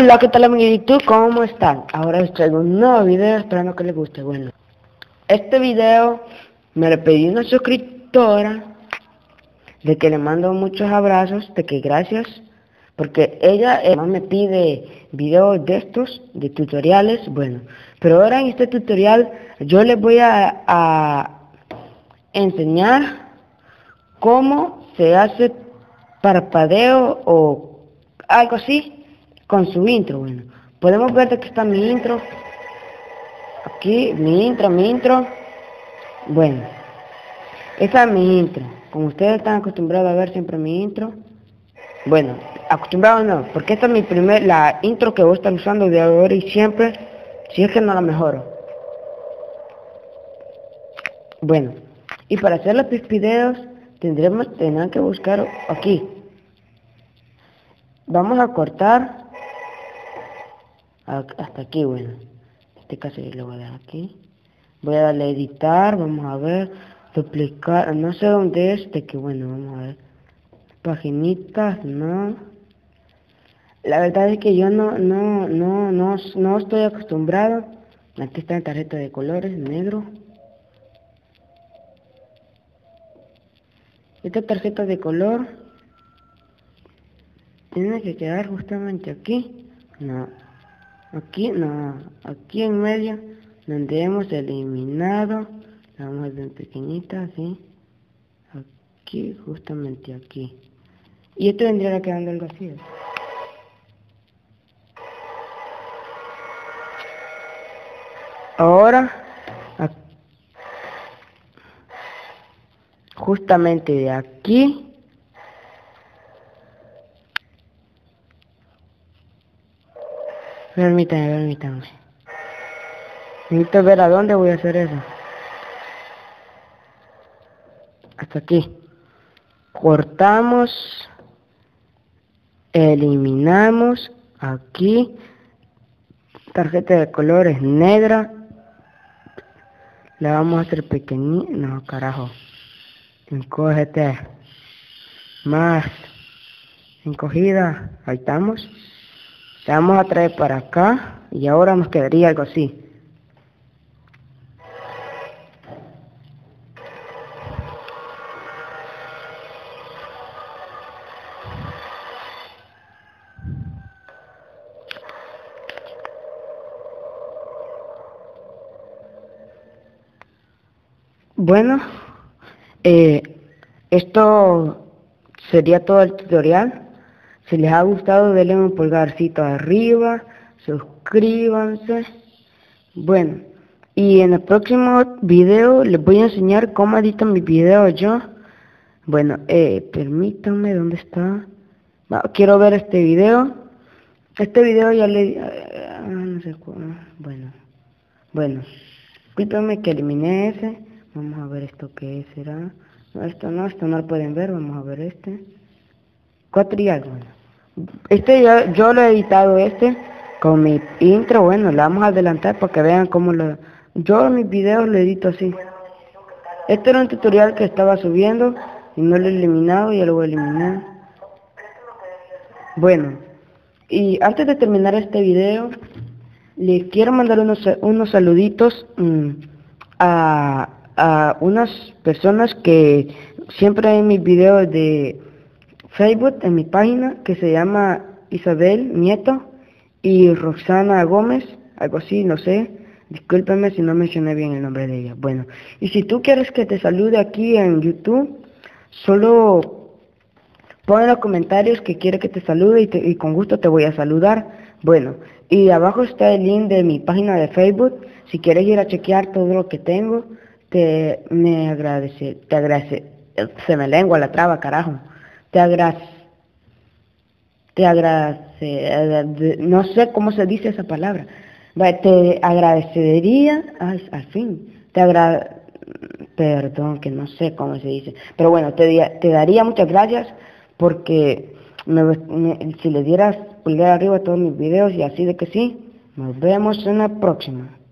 Hola, ¿qué tal amiguitos? ¿Cómo están? Ahora les traigo un nuevo video, esperando que les guste. Bueno, este video me lo pidió una suscriptora, de que le mando muchos abrazos, de que gracias, porque ella más me pide videos de estos, de tutoriales. Bueno, pero ahora en este tutorial yo les voy a enseñar cómo se hace parpadeo o algo así con su intro. Bueno, podemos ver de que está mi intro. Aquí, mi intro. Bueno, esa es mi intro. Como ustedes están acostumbrados a ver siempre mi intro. Bueno, acostumbrados no, porque esta es la intro que voy a estar usando de ahora y siempre, si es que no la mejoro. Bueno, y para hacer los videos tendrán que buscar aquí. Vamos a cortar hasta aquí. Bueno, este caso lo voy a dejar aquí. Voy a darle a editar, vamos a ver, duplicar, no sé dónde es, de que bueno, vamos a ver, paginitas, no. La verdad es que yo no estoy acostumbrado. Aquí está la tarjeta de colores, negro. Esta tarjeta de color tiene que quedar justamente aquí. No, aquí no, aquí en medio, donde hemos eliminado. La vamos a ver pequeñita, así. Aquí, justamente aquí. Y esto vendría quedando algo así. Ahora, justamente de aquí, permítanme. Necesito ver a dónde voy a hacer eso. Hasta aquí. Cortamos, eliminamos, aquí, tarjeta de colores negra, la vamos a hacer pequeñita, no carajo, encógete, más, encogida, ahí estamos, la vamos a traer para acá, y ahora nos quedaría algo así. Bueno, esto sería todo el tutorial. Si les ha gustado, denle un pulgarcito arriba, suscríbanse. Bueno, y en el próximo video les voy a enseñar cómo edito mis videos yo. Bueno, permítanme, ¿dónde está? No, quiero ver este video. Este video ya le... no sé cómo. Bueno, discúlpenme que eliminé ese. Vamos a ver esto que será. No, esto no lo pueden ver. Vamos a ver este. 4 y algo. Bueno. Este yo lo he editado con mi intro. Bueno, lo vamos a adelantar para que vean cómo lo... Yo mis videos lo edito así. Este era un tutorial que estaba subiendo y no lo he eliminado, ya lo voy a eliminar. Bueno, y antes de terminar este video, les quiero mandar unos saluditos a unas personas que siempre en mis videos de Facebook, en mi página, que se llama Isabel Nieto y Roxana Gómez, algo así, no sé, discúlpeme si no mencioné bien el nombre de ella. Bueno, y si tú quieres que te salude aquí en YouTube, solo pon en los comentarios que quiere que te salude y con gusto te voy a saludar. Bueno, y abajo está el link de mi página de Facebook. Si quieres ir a chequear todo lo que tengo, se me lengua la traba, carajo. No sé cómo se dice esa palabra. Te agradecería, al fin, perdón, que no sé cómo se dice, pero bueno, te daría muchas gracias porque si le dieras pulgar arriba a todos mis videos y así de que sí, nos vemos en la próxima.